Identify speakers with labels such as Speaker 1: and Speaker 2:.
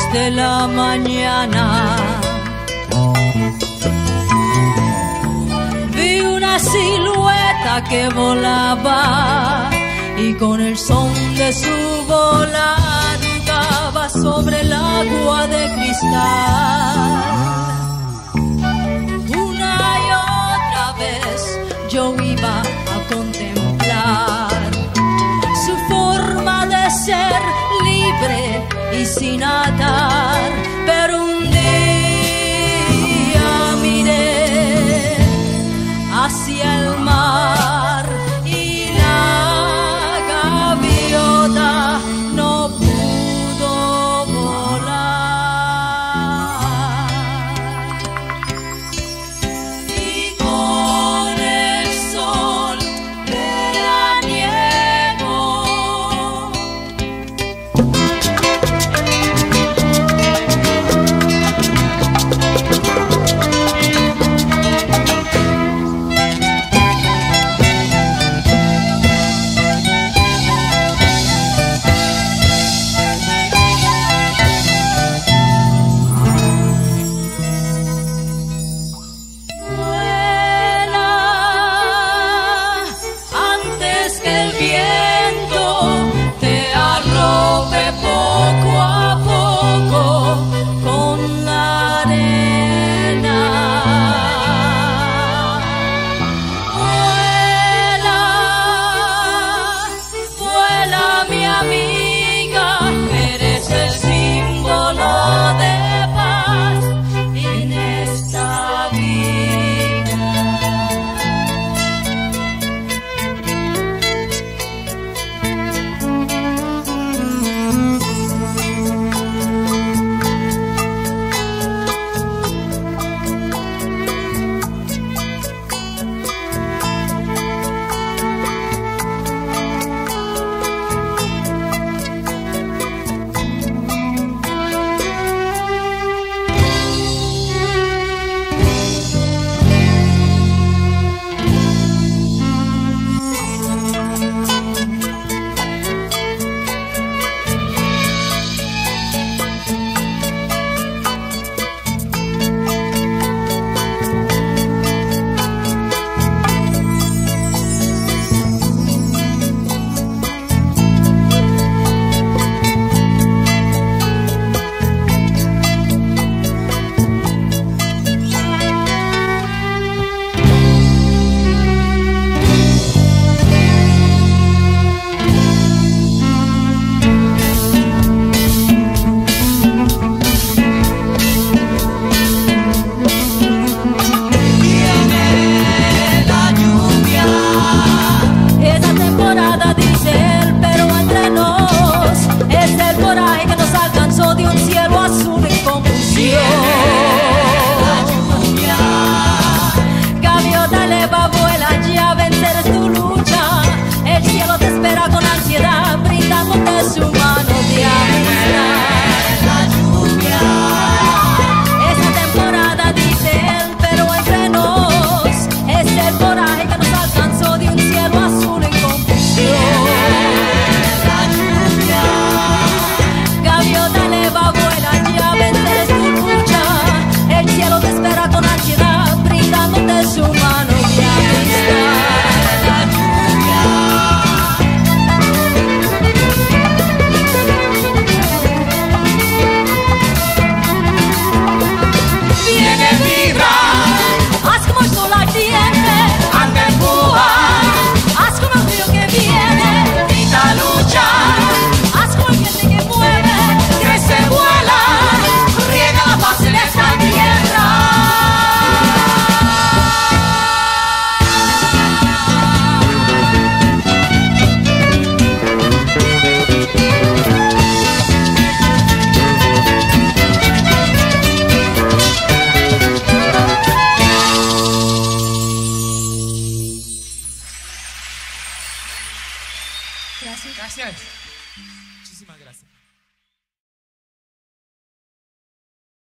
Speaker 1: de la mañana. Vi una silueta que volaba y con el son de su volar jugaba sobre el agua de cristal. Una y otra vez yo iba a contemplar su forma de ser libre y sin atar, pero un día miré hacia el mar y la gaviota no pudo volar. Y con el sol veraniego
Speaker 2: Gracias.